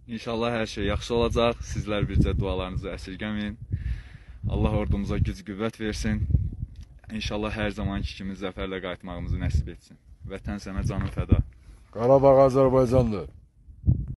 İnşallah hər şey yaxşı olacaq. Sizlər bircə dualarınızı əsirgəməyin. Allah ordumuza güc qüvvət versin. İnşallah hər zamanki kimi zəfərlə qayıtmağımızı nəsib etsin. Vətən sənə canım fəda. Qarabağ Azərbaycandır.